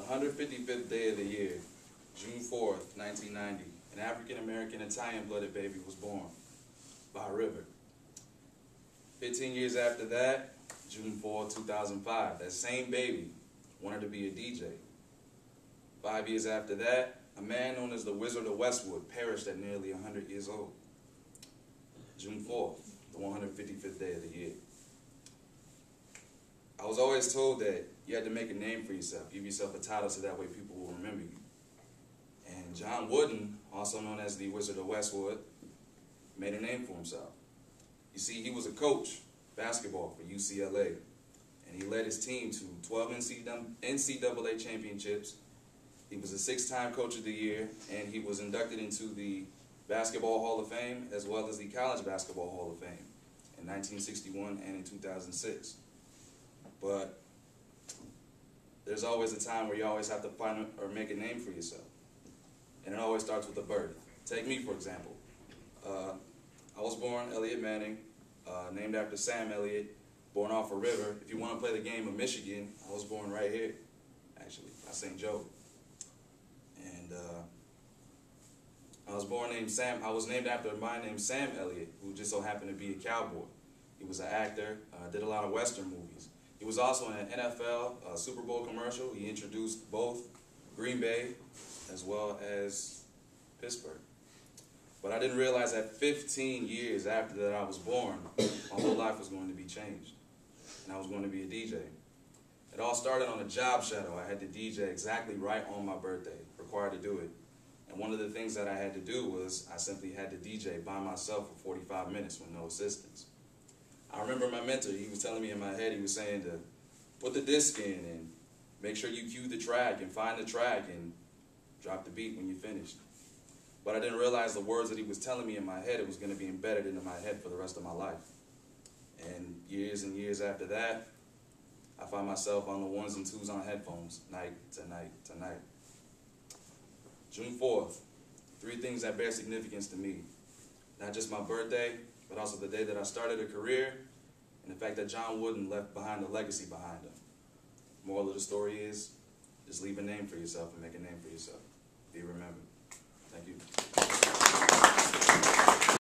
155th day of the year, June 4th, 1990, an African-American Italian-blooded baby was born by a river. 15 years after that, June 4th, 2005, that same baby wanted to be a DJ. 5 years after that, a man known as the Wizard of Westwood perished at nearly 100 years old. June 4th, the 155th day of the year. I was always told that you had to make a name for yourself, give yourself a title so that way people will remember you. And John Wooden, also known as the Wizard of Westwood, made a name for himself. You see, he was a coach, basketball for UCLA, and he led his team to 12 NCAA championships. He was a 6-time Coach of the Year, and he was inducted into the Basketball Hall of Fame as well as the College Basketball Hall of Fame in 1961 and in 2006. But there's always a time where you always have to find or make a name for yourself. And it always starts with a birth. Take me, for example. I was born Elliott Manning, named after Sam Elliott, born off a river. If you want to play the game of Michigan, I was born right here, actually, at St. Joe. And I was named after a man named Sam Elliott, who just so happened to be a cowboy. He was an actor, did a lot of Western movies. He was also in an NFL Super Bowl commercial. He introduced both Green Bay as well as Pittsburgh. But I didn't realize that 15 years after that I was born, my whole life was going to be changed. And I was going to be a DJ. It all started on a job shadow. I had to DJ exactly right on my birthday, required to do it. And one of the things that I had to do was I simply had to DJ by myself for 45 minutes with no assistance. I remember my mentor, he was telling me in my head, he was saying to put the disc in and make sure you cue the track and find the track and drop the beat when you finished. But I didn't realize the words that he was telling me in my head, it was going to be embedded into my head for the rest of my life. And years after that, I find myself on the 1s and 2s on headphones, night to night to night. June 4th, 3 things that bear significance to me. Not just my birthday, but also the day that I started a career, and the fact that John Wooden left behind a legacy behind him. Moral of the story is, just leave a name for yourself and make a name for yourself. Be remembered. Thank you.